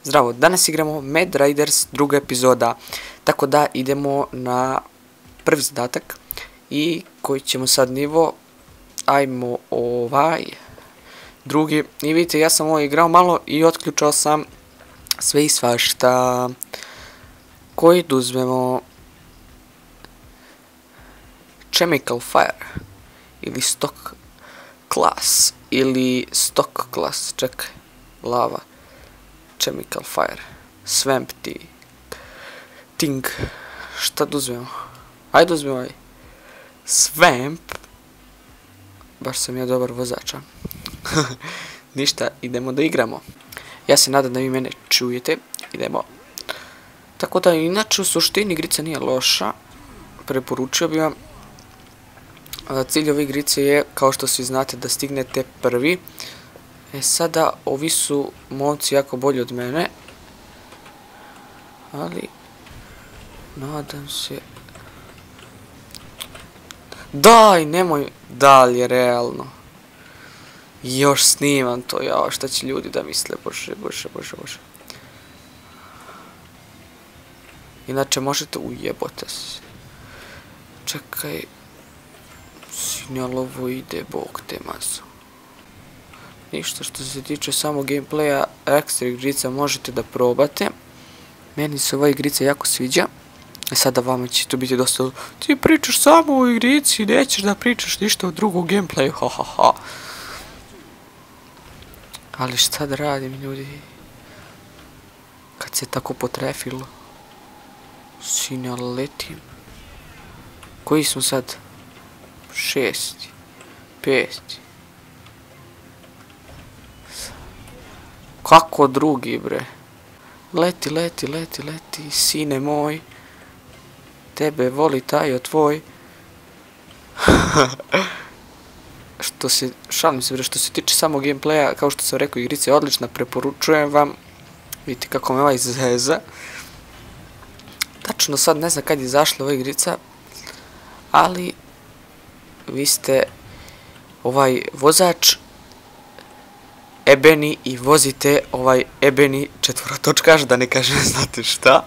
Zdravo, danas igramo Mad Riders druga epizoda, tako da idemo na prvi zadatak i koji ćemo sad nivo, ajmo drugi. I vidite, ja sam ovo igrao malo i otključao sam sve i svašta. Koji da uzmemo? Chemical Fire ili Stock Class ili Stock Class, čekaj, lava, Chemical Fire, Swamp Ting, šta da uzmemo? Ajde uzmemo ovaj Swamp, baš sam ja dobar vozača. Ništa, idemo da igramo. Ja se nadam da vi mene čujete, idemo. Tako da, inače u suštini igrica nije loša, preporučio bi vam. Cilj ove igrice je, kao što svi znate, da stignete prvi. Sada, ovi su momci jako bolji od mene. Ali, nadam se... Daj, nemoj dalje, realno. Još snimam to, jao, šta će ljudi da misle, bože. Inače, možete ujebote se. Čekaj... Sinjalovo ide, bog te maso. Ništa, što se tiče samo gameplaya, ekstra igrica možete da probate. Meni se ova igrica jako sviđa. Sada vama će to biti dosta... Ti pričaš samo o igrici, nećeš da pričaš ništa o drugom gameplayu, hahaha. Ali šta da radim, ljudi? Kad se tako potrefilo. Sinjal letim. Koji smo sad? 6. 5. Kako drugi, bre? Leti, sine moj. Tebe voli tajo tvoj. Šalim se, bre, što se tiče samog gameplaya, kao što sam rekao, igrica je odlična, preporučujem vam. Vidite kako me ovaj zeza. Tačno sad ne znam kad je izašla ova igrica, ali vi ste ovaj vozač ebeni i vozite ovaj ebeni četvorotočkaš, da ne kažem znate šta.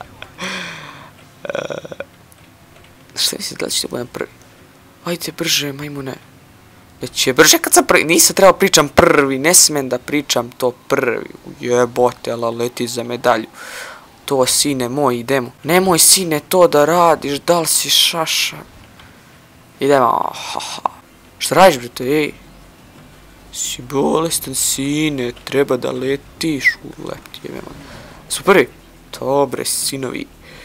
Šta mislite, da li ćete budem prvi? Ajde brže, majmune. Već je brže kad sam prvi, nisam trebao pričam prvi, ne smem da pričam to prvi. Jebote, ala leti za medalju. To, sine moj, idemo. Nemoj, sine, to da radiš, da li si šaša? Idemo, šta radiš, brate, ej? Si bolestan, sine, treba da letiš, uleti, jebemo. Super, dobre, sinovi,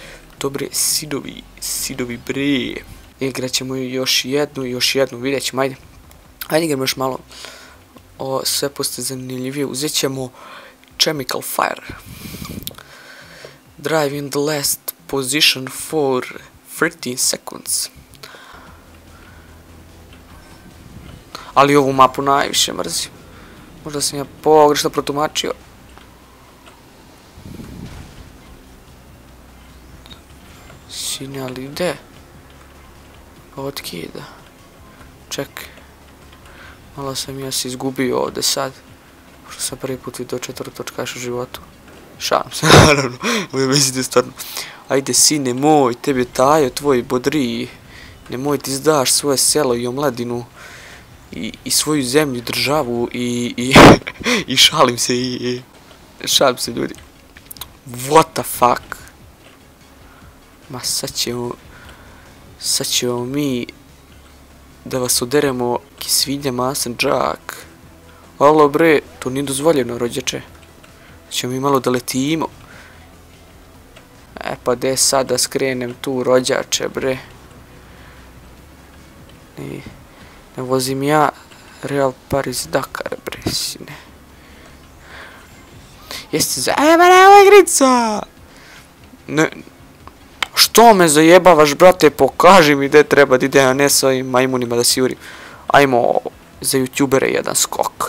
sidovi, bre. Igrat ćemo još jednu, vidjet ćemo, ajde. Ajde igramo još malo, sve postoje zanimljivije, uzet ćemo Chemical Fire. Drive in the last position for 13 seconds. Ali ovu mapu najviše mrzim. Možda sam ja pogrešno protumačio. Sine, ali gde? Otkida. Čekaj. Malo sam ja se izgubio ovde sad. Što sam prvi put vidio četvorotočkaš u životu. Šalim se, naravno. Ovo mislite stvarno. Ajde, sine moj, tebe tajo tvoj bodri. Nemoj ti izdaš svoje selo i omladinu. I svoju zemlju, državu i šalim se ljudi. What the fuck? Ma sad ćemo mi da vas uderemo kisvinja masan džak. Alo bre, to nije dozvoljeno, rođeče. Ćemo mi malo da letimo. Pa gde sad da skrenem tu, rođače, bre. Ne vozim ja Real Paris Dakar, bre, sine. Jeste zajebana ova igrica! Ne... Što me zajebavaš, brate, pokaži mi gde treba da ide, a ne sa ovim majmunima da si jurim. Ajmo za youtubere jedan skok,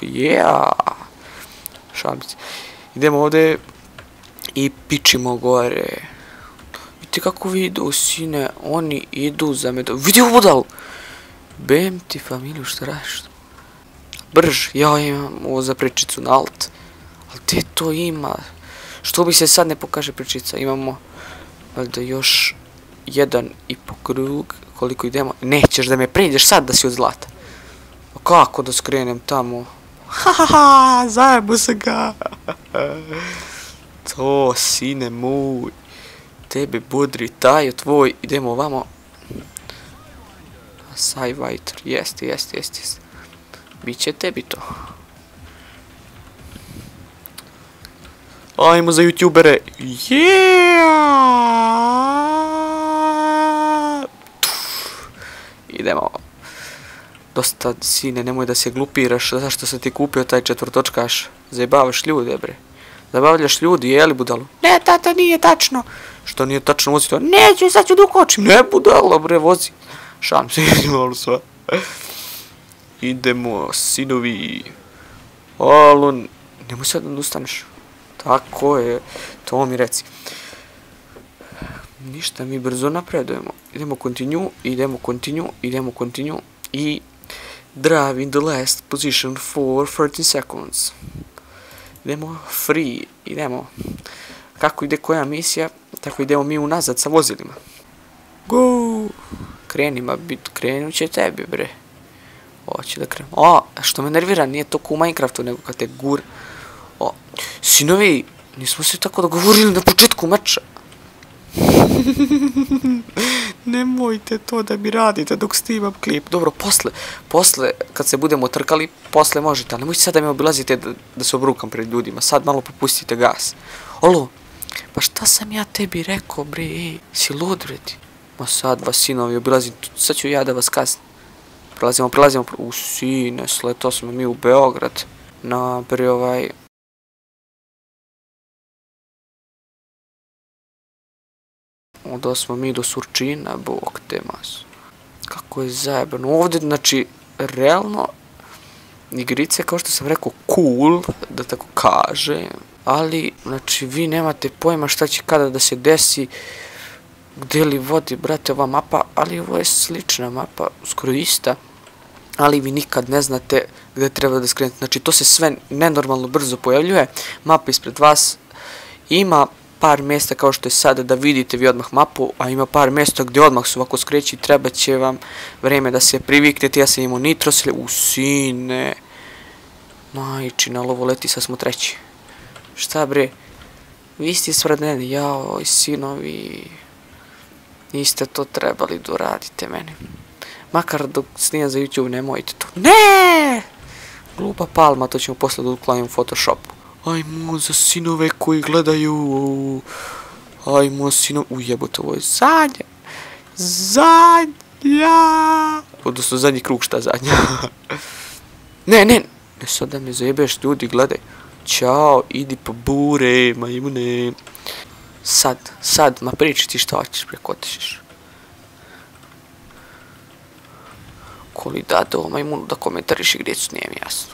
Šalim se. Idemo ovde i pičimo gore. Vidite kako vi idu, sine, oni idu za me. Vidi u budalu! Bem ti familiju, šta radiš? Brž, ja imam ovo za prečicu na alt. Ali gdje to ima? Što bi se sad ne pokaže pričica? Imamo valjda još 1,5 krug. Koliko idemo? Nećeš da me pređeš sad da si od zlata. A kako da skrenem tamo? Hahaha, zajebo se ga. To, sine moj. Tebe bodri, taj tvoj. Idemo ovamo. Sajvajter, jeste. Biće tebi to. Ajmo za youtubere. Idemo. Dosta, sine, nemoj da se glupiraš. Zašto se ti kupio taj četvrtočkaš? Zajebavaš ljude, bre. Zabavljaš ljudi, jeli budalo? Ne, tata, nije tačno. Što nije tačno, vozi to? Neću, sad ću da ukočim. Ne, budalo, bre, vozi. Šalim se, idemo sva. Idemo, sinovi. Alo, nemoj sad da ustaneš. Tako je, to mi reci. Ništa, mi brzo napredujemo. Idemo continue i drive in the last position for 13 seconds. Idemo free, idemo. Kako ide koja misija, tako idemo mi unazad sa vozilima. Go! Krenut će tebi, bre. Hoće da krenem. O, što me nervira, nije to ko u Minecraftu, nego kad te gur. O, sinovi, nismo se tako dogovorili na početku meča. Nemojte to da mi radite dok snimam klip. Dobro, posle, kad se budemo trkali, posle možete, ali nemojte sad da me obilazite da se obrukam pred ljudima. Sad malo popustite gas. Olo, pa šta sam ja tebi rekao, bre, si lud, bre ti? Ma sad vas sinovi obilazim, sad ću ja da vas kasnim. Prelazimo, u sine, sleto smo mi u Beograd. Napri ovaj... Onda smo mi do Surčina, bog te mas. Kako je zajebano. Ovdje, znači, realno, igrice, kao što sam rekao, cool, da tako kaže. Ali, znači, vi nemate pojma šta će kada da se desi. Gdje li vodi, brate, ova mapa. Ali ovo je slična mapa, skoro ista. Ali vi nikad ne znate gdje treba da skrenete. Znači, to se sve nenormalno brzo pojavljuje. Mapa ispred vas ima par mjesta kao što je sada da vidite vi odmah mapu, a ima par mjesta gdje odmah su ovako skreći i treba će vam vreme da se priviknete. Ja sam imao nitrosile, u sine. Majči, na lovo leti, sad smo treći. Šta bre? Vi ste svrdneni, jao, sinovi. Niste to trebali da uradite meni. Makar dok snimam za YouTube, nemojte to. Ne! Glupa palma, to ćemo posle da uklanjam u Photoshopu. Ajmo za sinove koji gledaju. Ajmo sinove. Ujebote, ovo je zadnja. Odnosno zadnji krug, šta zadnja? Ne sad da me zajebeš, ljudi, gledaj. Ćao, idi po bure, majmune. Sad, ma priči ti šta hoćeš, preko otišiš. Koli dade ovo majmunu da komentariš igricu, nije mi jasno.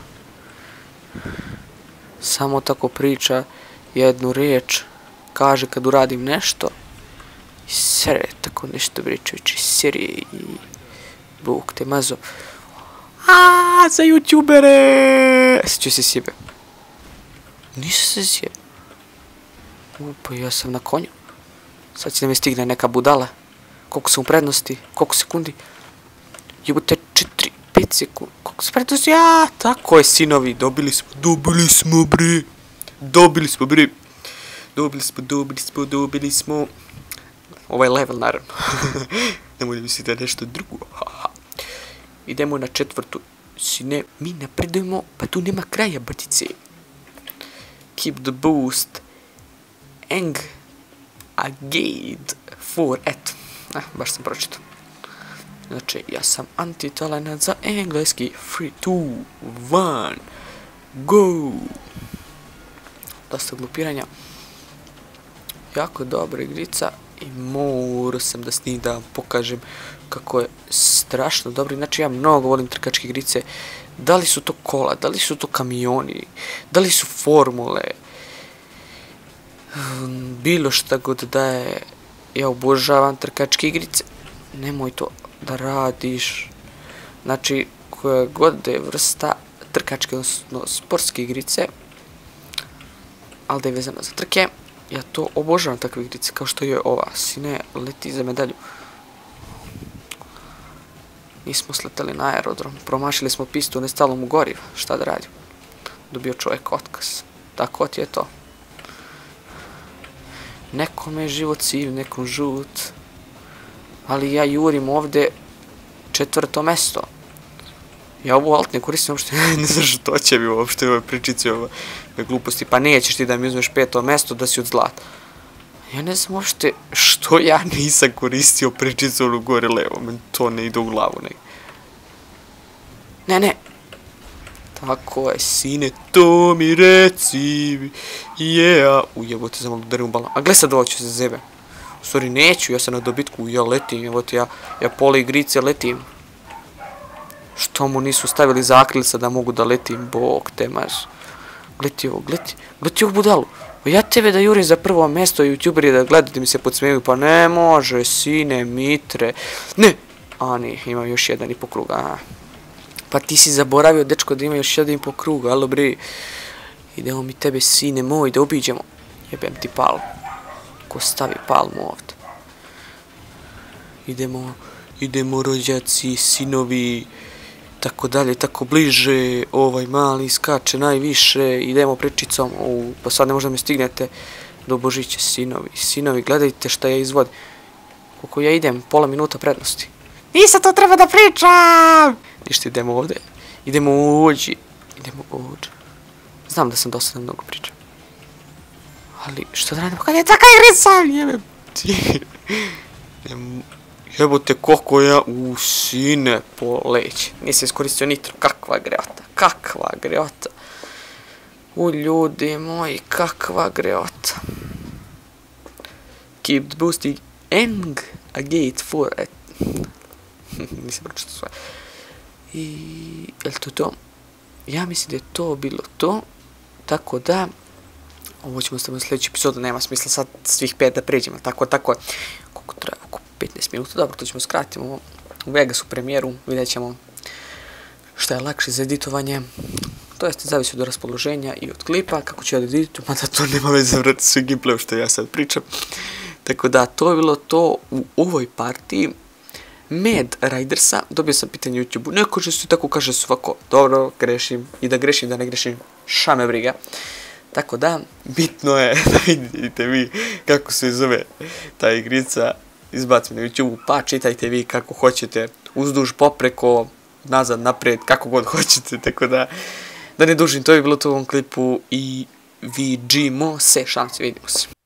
Samo tako priča jednu riječ, kaže kad uradim nešto i sere tako nešto pričajući, seri i buk te mazo. Aaaa, za youtubere! Sjeću se sjebe. Nisam se sjebe. Pa ja sam na konju. Sad će da mi stigne neka budala. Koliko sam u prednosti, koliko sekundi. Jebote 4, 5 sekundi. Koliko sam prednosti, tako je sinovi, dobili smo bre. Dobili smo. Ovaj level naravno. Nemoj da mislite nešto drugo. Idemo na 4. Sine, mi napredujemo, pa tu nema kraja, bratice. Keep the boost. Engaged 4, eto. Baš sam pročitao. Znači, ja sam antitalenat za engleski. 3, 2, 1, go! Dosta glupiranja. Jako dobra igrica. I morao sam da snimam da vam pokažem kako je strašno dobro. Znači, ja mnogo volim trkačke igrice. Da li su to kola, da li su to kamioni, da li su formule. Bilo šta god da je. Ja obožavam trkačke igrice. Nemoj to da radiš. Znači, koja god je vrsta trkačke, odnosno sportske igrice, ali da je vezano za trke. Ja to obožavam takve igrice, kao što je ova. Sine, leti za medalju. Nismo sletali na aerodrom, promašili smo pistu, nestalo mu goriva. Šta da radim? Dobio čovjek otkaz. Tako ti je to. Nekom je život siv, nekom žut. Ali ja jurim ovdje 4. mesto. Ja ovu alt ne koristim uopšte, ne znam što će mi uopšte ove pričice, ove gluposti. Pa nećeš ti da mi uzmeš 5. mesto da si od zlata. Ja ne znam uopšte što ja nisam koristio pričicu ono gore levo. Meni to ne ide u glavu. Ne. Tako je, sine, to mi reci. Ujebote, za malo udarim u balon. A gle sad ovo ću se zebe. U stvari neću, ja sam na dobitku, ja letim, jebote, ja pola igrice letim. Što mu nisu stavili zakrilca da mogu da letim, bog te maš. Gleti ovo budalu. Ja tebe da jurim za 1. mesto, youtuberi da gledate mi se podsmejuju, pa ne može, sine, Mitre. Ne! A nije, imam još 1,5 kruga. Pa ti si zaboravio, dečko, da ima još 1,5 kruga, alo bre. Idemo mi tebe, sine moj, da obiđemo. Jebem ti palmu. Ko stavi palmu ovdje? Idemo rođaci, sinovi, tako dalje, tako bliže, ovaj mali skače najviše, idemo prečicom, pa sad ne možda me stignete do Božića, sinovi, gledajte šta ja izvodim. Koliko ja idem, pola minuta prednosti. Nisam to treba da pričam! Ništa, idemo ovdje, idemo ovdje. Znam da sam dosta mnogo pričam. Ali što da radim, kad je taka igrica, jebem ti. Jebote koliko ja sine poleći. Nisam iskoristio nitro. Kakva greota. Ljudi moji, kakva greota. Keep the boosting and a gate for it. Nisam pročito svoje. I je li to? Ja mislim da je to bilo to. Tako da ovo ćemo staviti u sljedeću epizodu. Nema smisla sad svih 5 da pređemo. Tako. Koliko treba? Oko 15 minuta. Dobro, to ćemo skratiti. U Vegasu premijeru. Vidjet ćemo šta je lakše za editovanje. To jest, zavisi od raspoloženja i od klipa. Kako ću ja da editujem, mada to nema veze vrati sve gameplayu što ja sad pričam. Tako da, to je bilo to u ovoj partiji. Mad Ridersa. Dobio sam pitanje u YouTube-u. Neko že se tako kaže svako. Dobro, grešim. I da grešim, da ne grešim. Šame briga. Tako da, bitno je da vidite vi kako se zove ta igrica. Izbacim na YouTube-u, pa čitajte vi kako hoćete. Uzduž, popreko, nazad, naprijed, kako god hoćete. Tako da ne dužim, to je bilo to u ovom klipu i vidimo se, šanse, vidimo se.